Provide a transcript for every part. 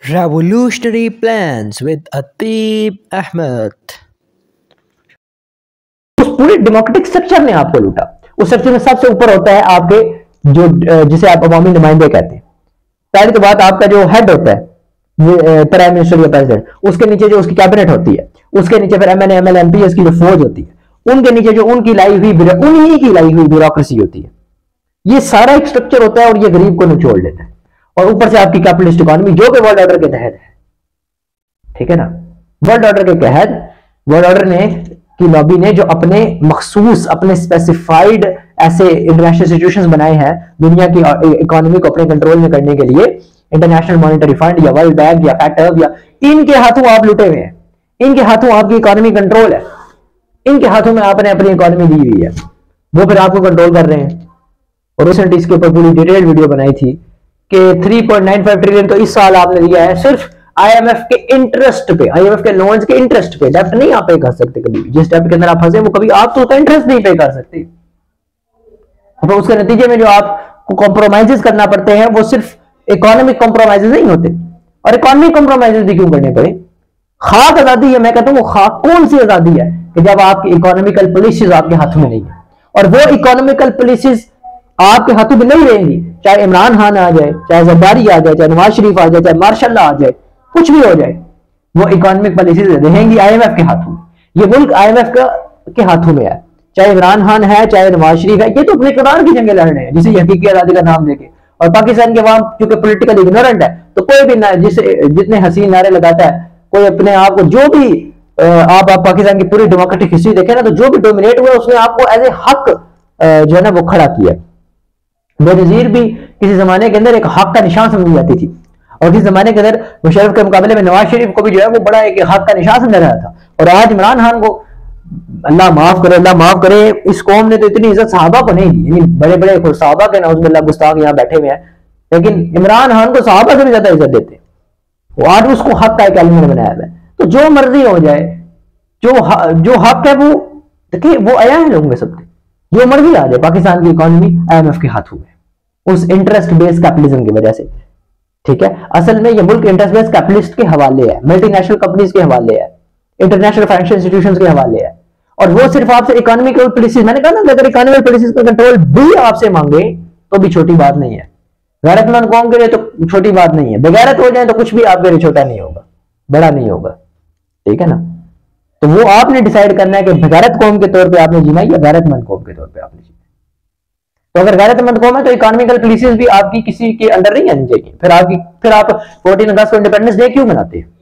Revolutionary Plans with Ateeb Ahmed। उस पूरे democratic structure ने आपको लूटा। उस स्ट्रक्चर में सबसे ऊपर होता है आपके जो जिसे आप अवामी नुमाइंदे कहते हैं। पहली तो बात, आपका जो हेड होता है प्राइम मिनिस्टर या प्रेसिडेंट, उसके नीचे जो उसकी कैबिनेट होती है, उसके नीचे फिर एमएनए एमएलए एमपीएस की जो फौज होती है, उनके नीचे जो उनकी लाई हुई उन्हीं की लाई हुई ब्यूरोक्रेसी होती है। ये सारा एक स्ट्रक्चर होता है और ये गरीब को निचोड़ लेता है। और ऊपर से आपकी कैपिटलिस्ट इकोनॉमी जो कि वर्ल्ड ऑर्डर के तहत है, ठीक है ना। वर्ल्ड ऑर्डर के तहत वर्ल्ड ऑर्डर ने की लॉबी ने जो अपने मखसूस अपने स्पेसिफाइड ऐसे इंटरनेशनल इंस्टीट्यूशंस बनाए हैं दुनिया की इकोनॉमी को अपने कंट्रोल में करने के लिए, इंटरनेशनल मॉनेटरी फंड या वर्ल्ड बैंक या फैक्टर, या इनके हाथों आप लुटे हुए हैं, इनके हाथों आपकी इकोनॉमी कंट्रोल है, इनके हाथों में आपने अपनी इकोनॉमी दी हुई है, वो फिर आपको कंट्रोल कर रहे हैं। और रिसेंटली इसके ऊपर पूरी डिटेल्ड वीडियो बनाई थी कि 3.95 ट्रिलियन तो इस साल आपने दिया है सिर्फ आईएमएफ के इंटरेस्ट पे, आईएमएफ के लोन्स के इंटरेस्ट पे। डेब्ट नहीं आप पे कर सकते कभी भी, जिस डेब्ट के अंदर आप फंसे वो कभी आप तो उसका इंटरेस्ट नहीं पे कर सकते। तो उसके नतीजे में जो आपको कॉम्प्रोमाइजेस करना पड़ते हैं वो सिर्फ इकोनॉमिक कॉम्प्रोमाइजेस नहीं होते। और इकोनॉमिक कॉम्प्रोमाइजेस भी क्यों करने पड़े? खाक आजादी है, मैं कहता हूं वो खाक कौन सी आजादी है कि जब आपकी इकोनॉमिकल पॉलिसीज आपके हाथों में नहीं है। और वो इकोनॉमिकल पॉलिसीज आपके हाथों में नहीं रहेंगी, चाहे इमरान खान आ जाए, चाहे जरदारी आ जाए, चाहे नवाज शरीफ आ जाए, चाहे मार्शल आ जाए, कुछ भी हो जाए, वो इकोनॉमिक पॉलिसीज रहेंगी आईएमएफ के हाथों में। ये मुल्क आईएमएफ के हाथों में है, चाहे इमरान खान है, चाहे नवाज शरीफ है, ये तो अपने इक़्तिदार की जंगें लड़ रहे हैं जिसे हकीकी आजादी का नाम देके। और पाकिस्तान के अवाम क्योंकि पोलिटिकल इग्नोरेंट है, तो कोई भी जितने हसीन नारे लगाता है, कोई अपने आप को जो भी आप पाकिस्तान की पूरी डेमोक्रेटिक हिस्ट्री देखें ना, तो जो भी डोमिनेट हुआ उसने आपको एज ए हक जो है ना वो खड़ा किया। बेनजीर भी किसी जमाने के अंदर एक हक का निशान समझी जाती थी, और किसी जमाने के अंदर मुशर्रफ के मुकाबले में नवाज शरीफ को भी जो है वो बड़ा एक हक का निशान समझा रहा था। और आज इमरान खान को अल्लाह माफ करे, इस कौम ने तो इतनी इज्जत सहाबा को नहीं दी, यानी बड़े बड़े सहाबा के नाउज़ुबिल्लाह गुस्ताख यहाँ बैठे हुए हैं, लेकिन इमरान खान को सहाबा से भी ज्यादा इज्जत देते। वो आज उसको हक का एक एलिमेंट बनाया है। तो जो मर्जी हो जाए, जो हक है वो देखिए वो आया है लोगों के सबके, जो मर्जी आ जाए, पाकिस्तान की इकोनॉमी आईएमएफ के हाथों में, उस इंटरेस्ट बेस्ड कैपिटलिज्म की वजह से। ठीक है, असल में ये मुल्क इंटरेस्ट बेस्ड कैपिटलिस्ट के हवाले है, मल्टीनेशनल कंपनीज के हवाले है, इंटरनेशनल फाइनेंशियल इंस्टीट्यूशंस के हवाले है। और वो सिर्फ आपसे इकोनॉमिकल पॉलिसीज, मैंने कहा ना, अगर इकोनॉमिकल पॉलिसीज का कंट्रोल भी आपसे मांगे तो भी छोटी बात नहीं है। गैरतमंद कौम के लिए तो छोटी बात नहीं है, बेगैरत हो जाए तो कुछ भी आपके लिए छोटा नहीं होगा, बड़ा नहीं होगा। ठीक है ना, तो वो आपने डिसाइड करना है कि बेगैरत कौम के तौर पे आपने जीना है या गैरतमंद कौम के तौर पे आपने जीना। तो अगर गैरतमंद कौम है तो इकोनॉमिकल पॉलिसीज भी आपकी किसी के अंडर नहीं आनी चाहिए। फिर आप 14 अगस्त को इंडिपेंडेंस डे क्यों मनाते हैं?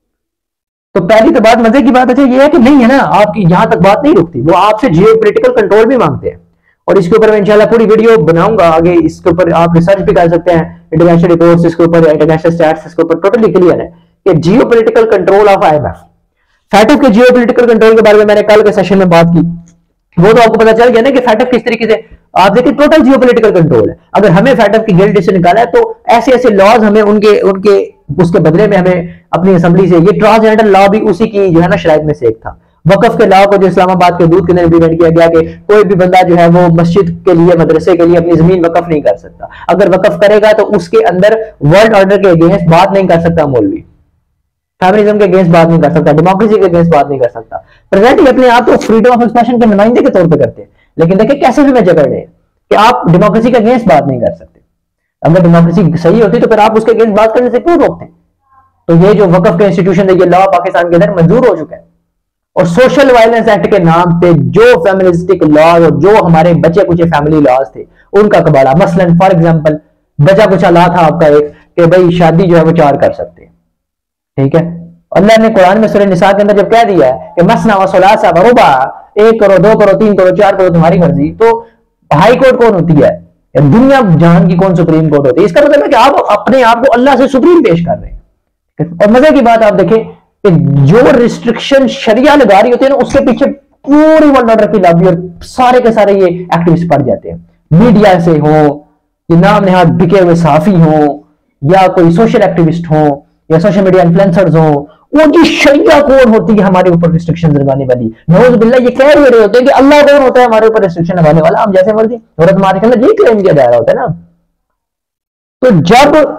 तो पहली तो बात, मजे की बात अच्छा ये है कि नहीं है ना, आपकी यहां तक बात नहीं रुकती, वो आपसे जियोपॉलिटिकल कंट्रोल भी मांगते हैं। और इसके ऊपर मैं इंशाल्लाह पूरी वीडियो बनाऊंगा आगे, इसके ऊपर आप रिसर्च भी कर सकते हैं, इंटरनेशनल रिपोर्ट्स इसके ऊपर, इंटरनेशनल स्टैट्स इसके ऊपर टोटली क्लियर है कि geopolitical control of IMF. FATF के जियोपॉलिटिकल कंट्रोल के बारे में मैंने कल के सेशन में बात की, वो तो आपको पता चल गया ना कि फैटफ किस तरीके से, आप देखिए टोटल जियोपॉलिटिकल कंट्रोल है। अगर हमें फैटफ की गिल्ड से निकाला है तो ऐसे ऐसे लॉज हमें उनके उसके बदले में हमें अपनी असेंबली से, ये ट्रांसजेंडर लॉ भी उसी की जो है ना शराइत में से एक था। वकफ के लॉ को जो इस्लामाबाद के दूध के अंदर इम्प्लीमेंट किया गया कि कोई भी बंदा जो है वो मस्जिद के लिए, मदरसे के लिए अपनी जमीन वकफ नहीं कर सकता। अगर वकफ करेगा तो उसके अंदर वर्ल्ड ऑर्डर के अगेंस्ट बात नहीं कर सकता मौलवी, फेमिनिज्म के अगेंस्ट बात नहीं कर सकता, डेमोक्रेसी के अगेंस्ट बात नहीं कर सकता। प्रेजेंटली अपने आप तो फ्रीडम ऑफ एक्सप्रेशन के नुमाइंदे के तौर पे करते हैं, लेकिन देखिए कैसे हमें जकड़ रहे हैं कि आप डेमोक्रेसी के अगेंस्ट बात नहीं कर सकते। अगर डेमोक्रेसी सही होती तो फिर आप उसके अगेंस्ट बात करने से क्यों रोकते हैं? तो ये जो वकफ के इंस्टीट्यूशन है, ये लॉ पाकिस्तान के अंदर मंजूर हो चुका है। और सोशल वायलेंस एक्ट के नाम पे जो फेमिनिस्टिक लॉज और जो हमारे बचे कुछ फैमिली लॉज थे उनका कबाड़ा, मसलन फॉर एग्जांपल बचा कुछ लॉ था आपका एक कि भाई शादी जो है वो 4 कर सकते हैं। ठीक है, अल्लाह ने कुरान में सूरह निसा के अंदर जब कह दिया है कि मसना व सुलासा व रुबा, 1 करो 2 करो 3 करो 4 करो तुम्हारी मर्जी, तो हाई कोर्ट कौन होती है? दुनिया जहान की कौन सुप्रीम कोर्ट होती है? इसका मतलब है कि आप अपने आप को अल्लाह से सुप्रीम पेश कर रहे हैं। और मजे की बात आप देखें कि जो रिस्ट्रिक्शन शरिया लगा रही होती है ना, उसके पीछे पूरी वर्ल्ड ऑर्डर की लॉबी और सारे के सारे ये एक्टिविस्ट पड़ जाते हैं। मीडिया से हो, ये नाम नेहाद बिके हुए सहाफी हो, या कोई सोशल एक्टिविस्ट हो, या सोशल मीडिया इन्फ्लुएंसर्स हो, वो जो शरिया कौन होती है हमारे ऊपर रिस्ट्रिक्शन लगाने वाली, नौज बिल्लाह ये कह रहे होते हैं कि अल्लाह कौन होता है हमारे ऊपर रिस्ट्रिक्शन लगाने वाला, हम जैसे मर्जी औरत हमारे अंदर ये क्लेम किया जा रहा होता है ना। तो जब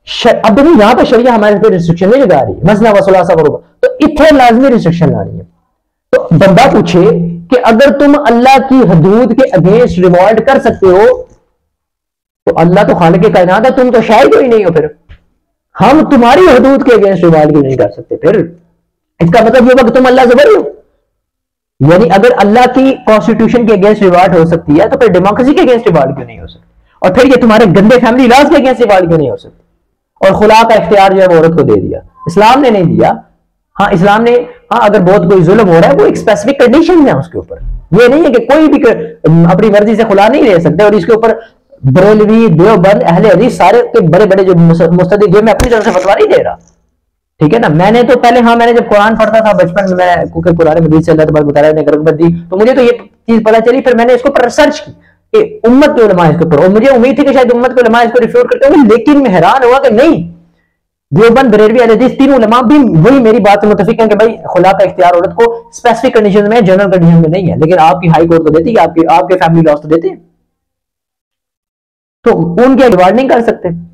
अब देखो यहां पर शरिया हमारे पे रिस्ट्रिक्शन नहीं लगा रही, मसला वसला सा करो, तो इतने लाजमी रिस्ट्रिक्शन ला रही है। तो बंदा पूछे कि अगर तुम अल्लाह की हदूद के अगेंस्ट रिवॉल्ट कर सकते हो तो अल्लाह तो खालिक कायनात है, तुम तो शायद ही नहीं हो, फिर हम तुम्हारी हदूद के अगेंस्ट रिवॉल्ट क्यों नहीं कर सकते? फिर इसका मतलब ये होगा कि तुम अल्लाह से बड़े हो। यानी अगर अल्लाह की कॉन्स्टिट्यूशन के अगेंस्ट रिवॉल्ट हो सकती है तो फिर डेमोक्रेसी के अगेंस्ट रिवॉल्ट क्यों नहीं हो सकती? और फिर ये तुम्हारे गंदे फैमिली लॉज के अगेंस्ट रिवॉल्ट क्यों नहीं हो सकती? और खुला का इख्तियार जो है औरत को दे दिया, इस्लाम ने नहीं दिया। हाँ इस्लाम ने, हाँ अगर बहुत कोई जुल्म हो रहा है वो एक स्पेसिफिक कंडीशन है उसके ऊपर, ये नहीं है कि कोई भी अपनी मर्जी से खुला नहीं ले सकते। और इसके ऊपर बरेलवी, देवबंद, अहले हदीस सारे के बड़े बड़े जो मुस्तदिल, मैं अपनी तरफ से फतवा नहीं दे रहा, ठीक है ना। मैंने तो पहले, हाँ मैंने जब कुरान पढ़ता था बचपन में, मैं क्योंकि कुरान मजीद से अल्लाह तबारक व तआला ने रग़बत दी तो मुझे तो ये चीज पता चली, फिर मैंने इसके ऊपर रिसर्च की कि उम्मत के उलमा इसके ऊपर, और मुझे उम्मीद थी कि शायद उम्मत के उलमा इसको रिफ्यूट करते होंगे, लेकिन मैं हैरान हुआ कि नहीं, देवबंद, बरेलवी, अहले हदीस तीनों उलमा भी वही मेरी बात से मुत्तफिक हैं कि भाई खुला का इख्तियार औरत को स्पेसिफिक कंडीशन में, जनरल कंडीशन में नहीं है। लेकिन आपकी हाई कोर्ट तो देती है, आपके फैमिली लॉज तो देते हैं, तो उनके रिवार्ड नहीं कर सकते।